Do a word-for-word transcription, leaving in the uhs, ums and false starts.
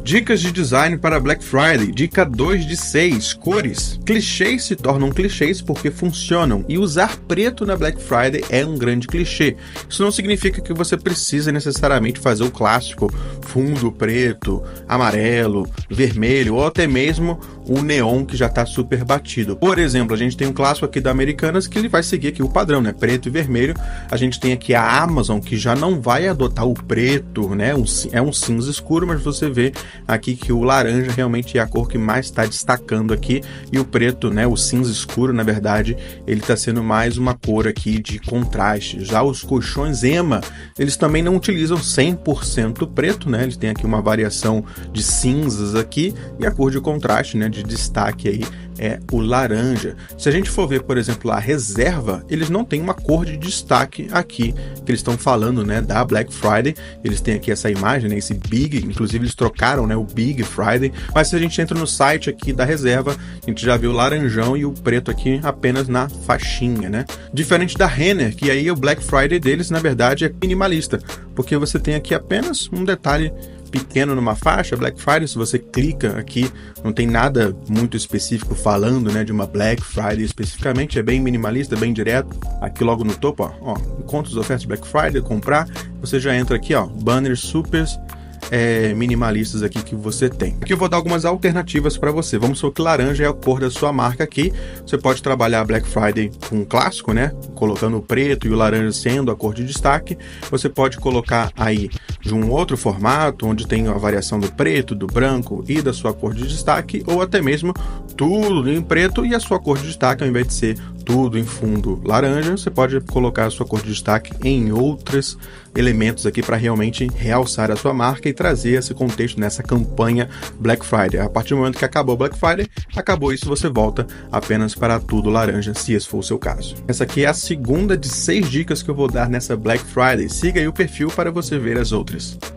Dicas de design para Black Friday. Dica dois de seis. Cores. Clichês se tornam clichês porque funcionam. E usar preto na Black Friday é um grande clichê. Isso não significa que você precisa necessariamente fazer o clássico fundo preto, amarelo, vermelho ou até mesmo o neon que já está super batido. Por exemplo, a gente tem um clássico aqui da Americanas que ele vai seguir aqui o padrão, né? Preto e vermelho. A gente tem aqui a Amazon que já não vai adotar o preto, né? Um, é um cinza escuro, mas você vê aqui que o laranja realmente é a cor que mais está destacando aqui, e o preto, né, o cinza escuro, na verdade, ele está sendo mais uma cor aqui de contraste. Já os colchões Ema, eles também não utilizam cem por cento preto, né, eles têm aqui uma variação de cinzas aqui, e a cor de contraste, né, de destaque aí é o laranja. Se a gente for ver, por exemplo, a reserva, eles não têm uma cor de destaque aqui, que eles estão falando, né, da Black Friday. Eles têm aqui essa imagem, né, esse Big, inclusive eles trocaram, né, o Big Friday, mas se a gente entra no site aqui da reserva, a gente já vê o laranjão e o preto aqui apenas na faixinha, né? Diferente da Renner, que aí o Black Friday deles, na verdade, é minimalista, porque você tem aqui apenas um detalhe pequeno numa faixa. Black Friday, se você clica aqui, não tem nada muito específico falando, né, de uma Black Friday especificamente, é bem minimalista, bem direto. Aqui logo no topo, ó, ó encontra as ofertas Black Friday, comprar, você já entra aqui, ó, banners supers É, minimalistas aqui que você tem. Aqui eu vou dar algumas alternativas para você. Vamos supor que laranja é a cor da sua marca aqui. Você pode trabalhar a Black Friday com um clássico, né? Colocando o preto e o laranja sendo a cor de destaque. Você pode colocar aí de um outro formato, onde tem a variação do preto, do branco e da sua cor de destaque, ou até mesmo tudo em preto e a sua cor de destaque, ao invés de ser tudo em fundo laranja, você pode colocar a sua cor de destaque em outros elementos aqui para realmente realçar a sua marca e trazer esse contexto nessa campanha Black Friday. A partir do momento que acabou Black Friday, acabou isso, você volta apenas para tudo laranja, se esse for o seu caso. Essa aqui é a segunda de seis dicas que eu vou dar nessa Black Friday. Siga aí o perfil para você ver as outras.